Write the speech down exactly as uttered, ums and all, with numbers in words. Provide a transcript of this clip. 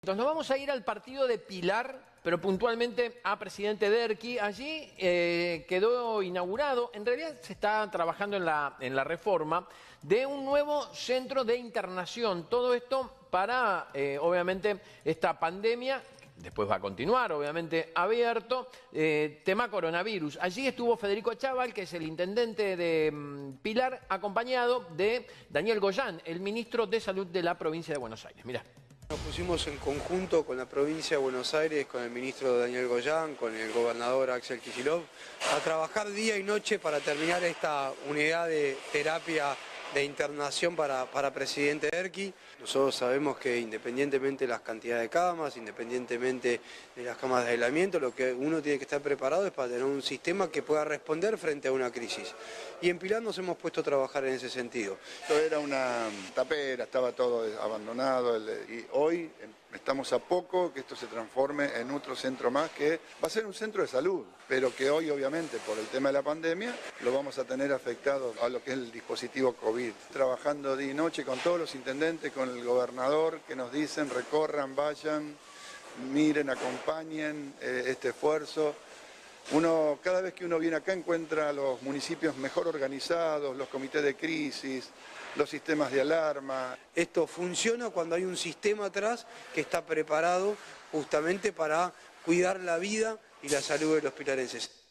Nos vamos a ir al partido de Pilar, pero puntualmente a Presidente Derqui. Allí eh, quedó inaugurado, en realidad se está trabajando en la, en la reforma de un nuevo centro de internación. Todo esto para, eh, obviamente, esta pandemia, después va a continuar, obviamente, abierto, eh, tema coronavirus. Allí estuvo Federico Chaval, que es el intendente de um, Pilar, acompañado de Daniel Goyán, el ministro de Salud de la provincia de Buenos Aires. Mirá. Nos pusimos en conjunto con la provincia de Buenos Aires, con el ministro Daniel Goyán, con el gobernador Axel Kicillof, a trabajar día y noche para terminar esta unidad de terapia de internación para, para Presidente Derqui. Nosotros sabemos que independientemente de las cantidades de camas, independientemente de las camas de aislamiento, lo que uno tiene que estar preparado es para tener un sistema que pueda responder frente a una crisis. Y en Pilar nos hemos puesto a trabajar en ese sentido. Esto era una tapera, estaba todo abandonado y hoy estamos a poco que esto se transforme en otro centro más que va a ser un centro de salud, pero que hoy obviamente por el tema de la pandemia lo vamos a tener afectado a lo que es el dispositivo COVID. Trabajando día y noche con todos los intendentes, con el gobernador, que nos dicen recorran, vayan, miren, acompañen eh, este esfuerzo. Uno, cada vez que uno viene acá encuentra a los municipios mejor organizados, los comités de crisis, los sistemas de alarma. Esto funciona cuando hay un sistema atrás que está preparado justamente para cuidar la vida y la salud de los pilarenses.